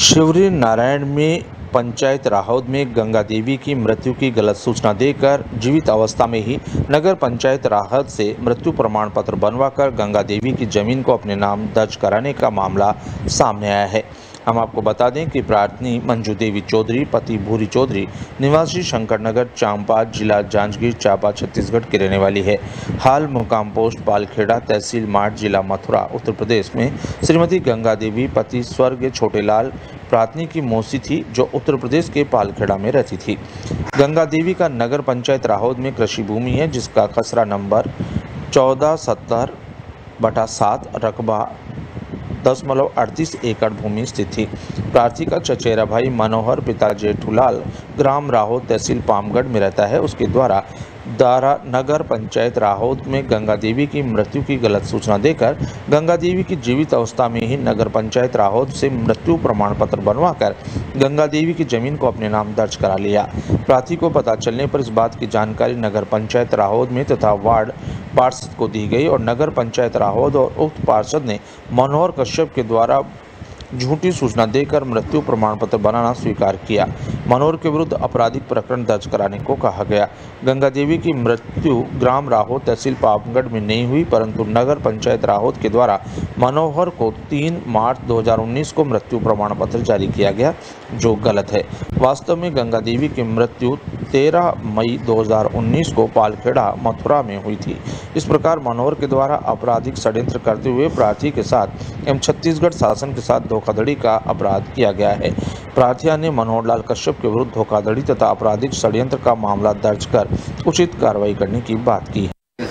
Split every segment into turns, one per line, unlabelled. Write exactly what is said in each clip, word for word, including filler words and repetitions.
शिवरी नारायण में पंचायत राहौद में गंगा देवी की मृत्यु की गलत सूचना देकर जीवित अवस्था में ही नगर पंचायत राहौद से मृत्यु प्रमाण पत्र बनवाकर गंगा देवी की जमीन को अपने नाम दर्ज कराने का मामला सामने आया है। हम आपको बता दें कि प्रार्थनी मंजू देवी चौधरी पति भूरी चौधरी निवासी शंकरनगर चांपा जिला जांजगीर चांपा छत्तीसगढ़ की रहने वाली है। हाल मुकाम पोस्ट पालखेड़ा तहसील माठ जिला मथुरा उत्तर प्रदेश में श्रीमती गंगा देवी पति स्वर्गीय छोटेलाल प्रार्थनी की मौसी थी, जो उत्तर प्रदेश के पालखेड़ा में रहती थी। गंगा देवी का नगर पंचायत राहौद में कृषि भूमि है, जिसका खसरा नंबर चौदह सत्तर बटा सात रकबा दशमलव अड़तीस एकड़ भूमि स्थित थी। प्रार्थी का चचेरा भाई मनोहर पिता जेठूलाल ग्राम राहौद तहसील पामगढ़ में रहता है। उसके द्वारा दारा नगर पंचायत राहौद में गंगा देवी की मृत्यु की गलत सूचना देकर गंगा देवी की जीवित अवस्था में ही नगर पंचायत राहौद से मृत्यु प्रमाण पत्र बनवाकर गंगा देवी की जमीन को अपने नाम दर्ज करा लिया। प्रार्थी को पता चलने पर इस बात की जानकारी नगर पंचायत राहौद में तथा वार्ड पार्षद को दी गई और नगर पंचायत राहौद और उक्त पार्षद ने मनोहर कश्यप के द्वारा झूठी सूचना देकर मृत्यु प्रमाण पत्र बनाना स्वीकार किया। मनोहर के विरुद्ध आपराधिक प्रकरण दर्ज कराने को कहा गया। गंगा देवी की मृत्यु ग्राम राहौद तहसील पामगढ़ में नहीं हुई, परंतु नगर पंचायत राहौद के द्वारा मनोहर को तीन मार्च दो हज़ार उन्नीस को मृत्यु प्रमाण पत्र जारी किया गया, जो गलत है। वास्तव में गंगा देवी की मृत्यु तेरह मई दो हज़ार उन्नीस को पालखेड़ा मथुरा में हुई थी। इस प्रकार मनोहर के द्वारा आपराधिक षड्यंत्र करते हुए प्रार्थी के साथ एवं छत्तीसगढ़ शासन के साथ धोखाधड़ी का अपराध किया गया है। प्रार्थिया ने मनोहर लाल कश्यप के विरुद्ध धोखाधड़ी तथा आपराधिक षड्यंत्र का मामला दर्ज कर उचित कार्रवाई करने की बात की है।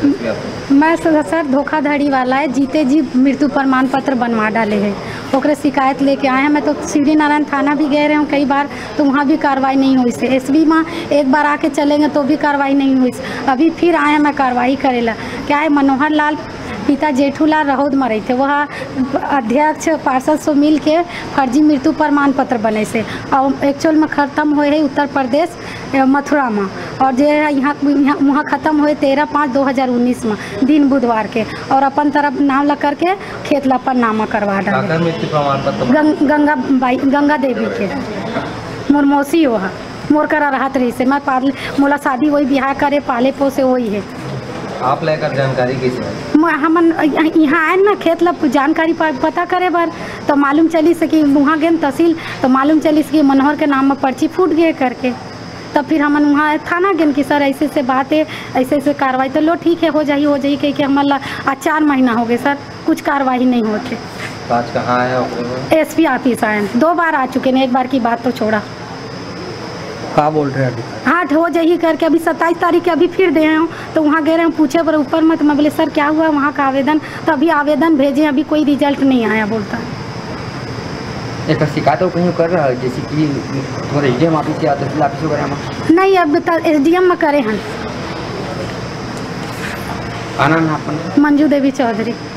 मैं सर धोखाधड़ी वाला है, जीते जी मृत्यु प्रमाण पत्र बनवा डाले हैं, ओकरे शिकायत लेके आए हैं। मैं तो शिवरी नारायण थाना भी गए रहे हूँ कई बार, तो वहाँ भी कार्रवाई नहीं हुई से। एसबी में एक बार आके चलेंगे तो भी कार्रवाई नहीं हुई से। अभी फिर आए हैं मैं कार्रवाई करेला। क्या है, मनोहर लाल पिता जेठूलाल राहौद में रहे थे, वह अध्यक्ष पार्षद से मिल के फर्जी मृत्यु प्रमाण पत्र बने से और एक्चुअल में ख़त्म हुए है उत्तर प्रदेश मथुरा में, और जो है यहाँ वहाँ ख़त्म हुए तेरह पाँच दो हज़ार उन्नीस में दिन बुधवार के, और अपन तरफ नाम लग करके खेत पर नामा करवा डाले। गंग, गंगा बाई गंगा देवी के मुरमोसी हो मोर करा राहत रही से। मैं पाले मोला शादी वही ब्याह करे पाले पोसे वही है।
आप लेकर जानकारी कैसे?
हम यहाँ आए ना खेत ला जानकारी पता करे बार, तो मालूम चली से कि वहाँ गए तहसील, तो मालूम चली से कि मनोहर के नाम में पर्ची फूट गए करके। तब फिर हम वहाँ थाना गए कि सर ऐसे से बात है, ऐसे ऐसे कार्रवाई। तो लो ठीक है, हो जाइए हो जाइए कह के हमारा आज चार महीना हो गए सर, कुछ कार्रवाई नहीं होते।
तो आज कहाँ आए?
एस पी ऑफिस आए, दो बार आ चुके हैं, एक बार की बात तो छोड़ा।
क्या बोल रहे हैं अभी?
हाँ हो जाइए करके अभी सत्ताईस तारीख के अभी फिर दे रहे हूँ, तो वहाँ गए रहे हैं पूछे पर ऊपर में, तो मैं बोले सर क्या हुआ वहाँ का आवेदन, तो अभी आवेदन भेजे अभी कोई रिजल्ट नहीं आया बोलता है।
एक शिकायत कहीं कर रहा है जैसे कि तुम्हारे एस डी एम ऑफिस या तहसील ऑफिस वगैरह में?
नहीं, अब एस डी एम में करे हैं।
आना ना अपन
मंजू देवी चौधरी।